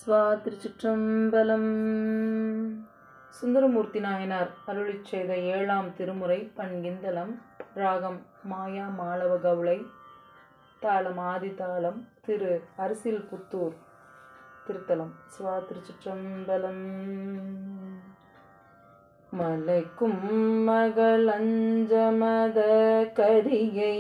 ஸ்வா திருச்சிற்றம்பலம். சுந்தரமூர்த்தி நாயனார் அருளிச் செய்த 7ஆம் திருமுறை பண்கிந்தலம். ராகம் மாயா மாளவ கவுளை. தாளம் ஆதிதாளம். திரு அரிசில்புத்தூர் திருத்தலம். ஸ்வா திருச்சிற்றம்பலம். மலைக்கும் மகளஞ்சமத கரியை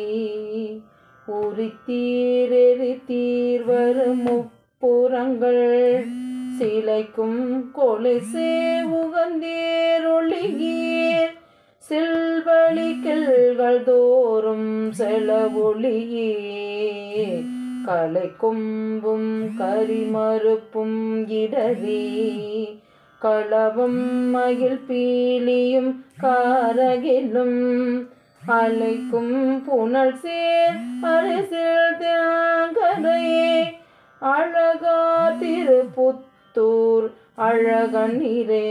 உரித்தீரெரித்தீர் வரும் புறங்கள் சிலைக்கும் கொலைசே உகந்தேரொளியீர் செல்வழி கிள்கள் தோறும் செலவொளியே கலை கொம்பும் கரிமறுப்பும் இடறி களவும் மகிழ் பீலியும் காரகிலும் அலைக்கும் புனல் சேர் அரிசில் தியாங்கரையே அழகா திருப்புத்தூர் அழகனிரே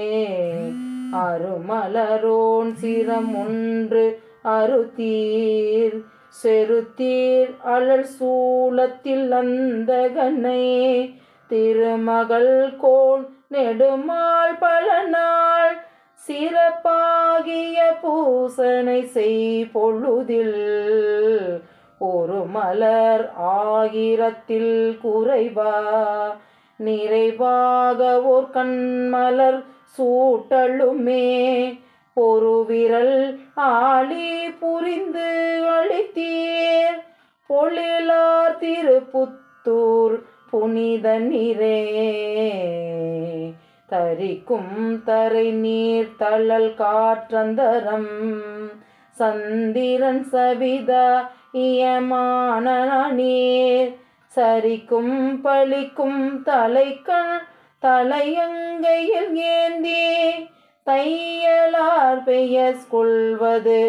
அருமலரோன் சிரம் ஒன்று அறுத்தீர் செருத்தீர் அழல் சூலத்தில் அந்தகனை திருமகள் கோன் நெடுமால் பல நாள் சிறப்பாகிய பூசனை செய் பொழுதில் ஒரு மலர் ஆயிரத்தில் குறைவா நிறைவாக ஓர் கண்மலர் சூட்டலுமே பொருவிரல் ஆளி புரிந்து அளித்தீர் பொழிலார் திருப்புத்தூர் புனித நீரே தரிக்கும் தரை நீர் தழல் காற்றந்தரம் சந்திரன் சவிதா இயமான நீர் சரிக்கும் பழிக்கும் தலைக்கண் தலையங்கையில் ஏந்தி தையலார் பெயர் கொள்வது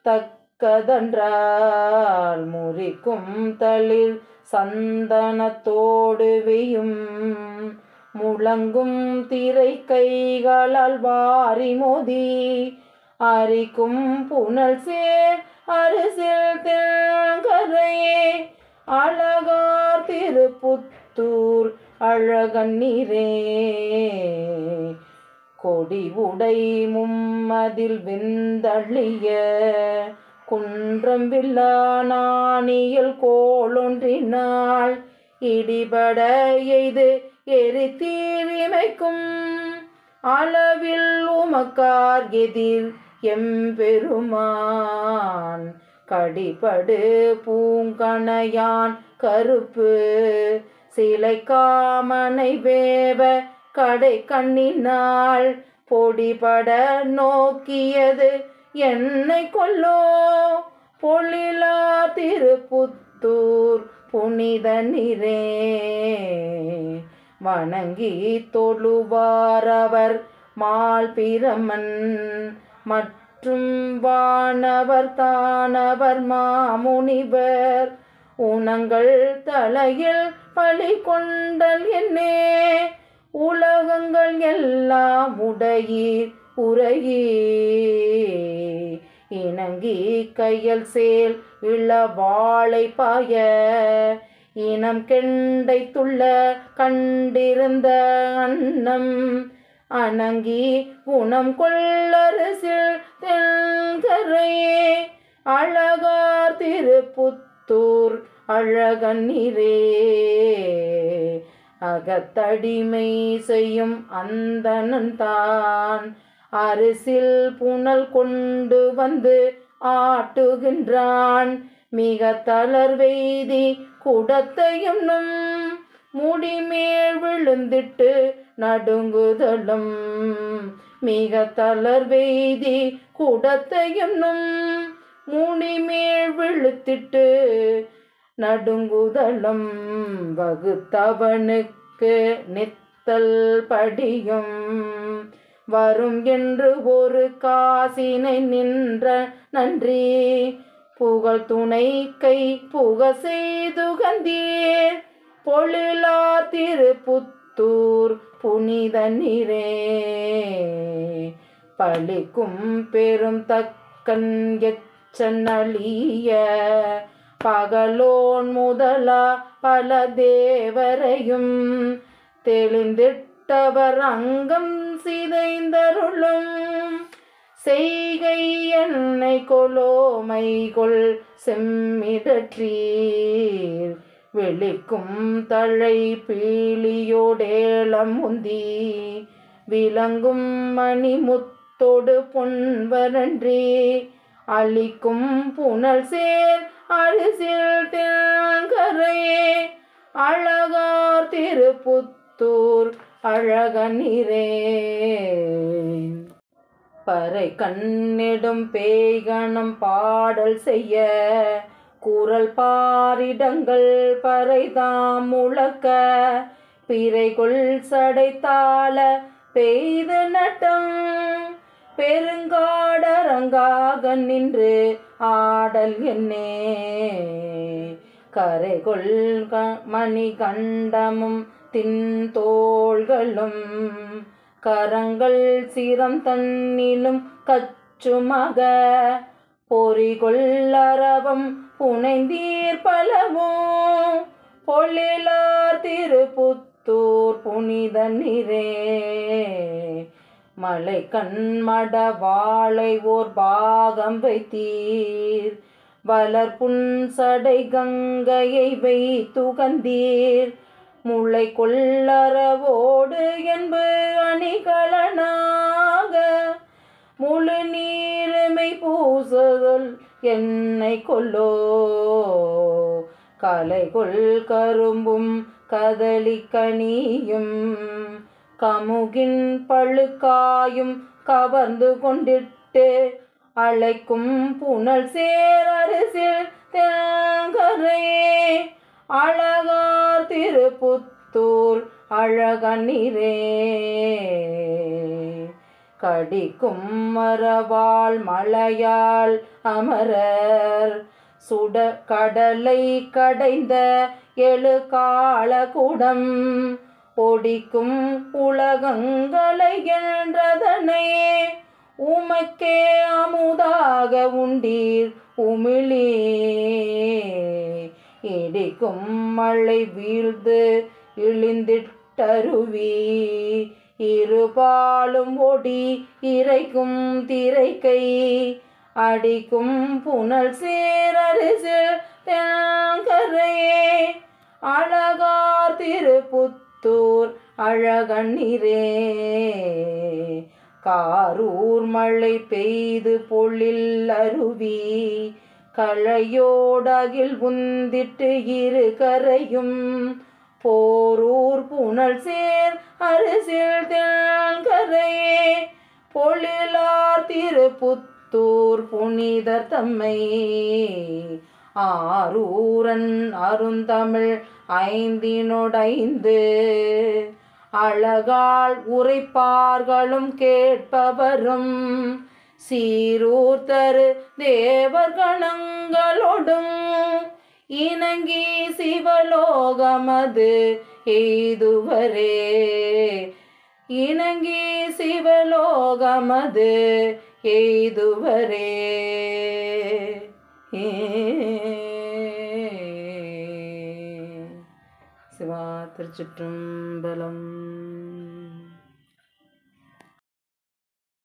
தக்கதன்றால் முறிக்கும் தளிர் சந்தனத்தோடு வெயும் முழங்கும் திரை கைகளால் வாரி மோதி அரிக்கும் புனல் சேர் அரிசில் தென்கரையே அழகார் திருப்புத்தூர் அழகன்னிரே கொடி உடை மும்மதில் வெந்தள்ளிய குன்றம் வில்லா நாணியல் கோளொன்றினாள் இடிபட எய்து எரித்தீரிமைக்கும் அளவில் உமக்கார் எதிர் எம்பெருமான் கடிபடு பூங்கணையான் கருப்பு சிலை காமனை வேவ கடை கண்ணினாள் பொடிபட நோக்கியது என்னை கொல்லோ பொழிலா திருப்புத்தூர் புனித நீரே வணங்கி தொழுவாரவர் மால் பிரமன் மற்றும் வானவர் தானவர் மாமுனிவர் உணங்கள் தலையில் பழி கொண்டல் என்னே உலகங்கள் எல்லாம் உடையீர் உரையே இணங்கி கையல் சேல் இளவாளை பாய இனம் கெண்டை துள்ள கண்டிருந்த அன்னம் அணங்கி குணம் கொள்ளரசில் தென்கரையே அழகார் திருப்புத்தூர் அழகன்னிரே அகத்தடிமை செய்யும் அந்தணன் தான் அரிசில் புனல் கொண்டு வந்து ஆட்டுகின்றான் மிக தளர்வெய்தி குடத்தையும் நம் முடிமேல் விழுந்திட்டு நடுங்குதலும் மிக தளர்வெய்தி குடத்தையும் நம் முடிமேல் விழுத்திட்டு நடுங்குதலும் வகுத்தவனுக்கு நித்தல் படியும் வரும் என்று ஒரு காசினை நின்ற நன்றி புகழ் துணை கை புக செய்துகந்தீர் பொழிலா திருப்புத்தூர் புனித நீரே பழிக்கும் பெரும் தக்கன் எச்சனளிய பகலோன் முதலா பல தேவரையும் தெளிந்திட்டவர் அங்கம் சிதைந்தருளும் செய்கை என்னை கொலோமைகொள் செம்மிடற்றீர் வெளிக்கும் தழை பீலியோடேளம் முந்தி விளங்கும் மணிமுத்தொடு பொன்வரன்றி அளிக்கும் புனல் சேர் அரிசில் தென்கரையே அழகார் திருப்புத்தூர் அழகனிரே பறை கண்ணிடும் பேய்கணம் பாடல் செய்ய குரல் பாரிடங்கள் பறைதாம் முழக்க பிறைகொள் சடைத்தாள பெய்து நட்டம் பெருங்காடரங்காக நின்று ஆடல் என்னே கரைகொள் மணிகண்டமும் தின்தோள்களும் கரங்கள் சிரம் தன்னிலும் கச்சுமக பொறிகொள்ளரவம் புனைந்தீர் பலவும் பொழிலார் திருப்புத்தூர் புனித நீரே மலை கண்மட வாழை ஓர் பாகம் வைத்தீர் வளர் புன்சடை கங்கையை வைத்துகந்தீர் முளை கொள்ளரவோடு என்பு அணிகலனாக முழு நீருமை பூசுதல் என்னை கொல்லோ கலைகொள் கரும்பும் கதலி கனியும் கமுகின் பழுக்காயும் கவர்ந்து கொண்டிட்டு அழைக்கும் புனல் சேர் அரிசில் தென்கரையே அழகார் திருப்புத்தூர் அழகனிரே கடிக்கும் மரவாள் மலையாள் அமரர் சுட கடலை கடைந்த எழு காலகுடம் ஒடிக்கும் உலகங்களை என்றதனை உமக்கே அமுதாக உண்டீர் உமிழி இடிக்கும் மழை வீழ்ந்து இழிந்திட்டருவி இருபாலும் ஒடி இறைக்கும் திரைக்கை அடிக்கும் புனல் சேரரிசில் தென்கரையே அழகார் திருப்புத்தூர் அழகனிரே காரூர் மழை பெய்து பொழில் அருவி களையோடகில் உந்திட்டு இரு கரையும் போரூர் புனல் சேர் அரிசில் தென்கரையே பொழிலார் திருப்புத்தூர் புனிதர் தம்மை ஆரூரன் அருந்தமிழ் ஐந்தினொடைந்து அழகால் உரைப்பார்களும் கேட்பவரும் சீரூர் தரு தேவர்கணங்களோடும் இணங்கி சிவலோகமது எய்துவரே இணங்கி சிவலோகமது எய்துவரே சிவா திருச்சிற்றம்பலம்.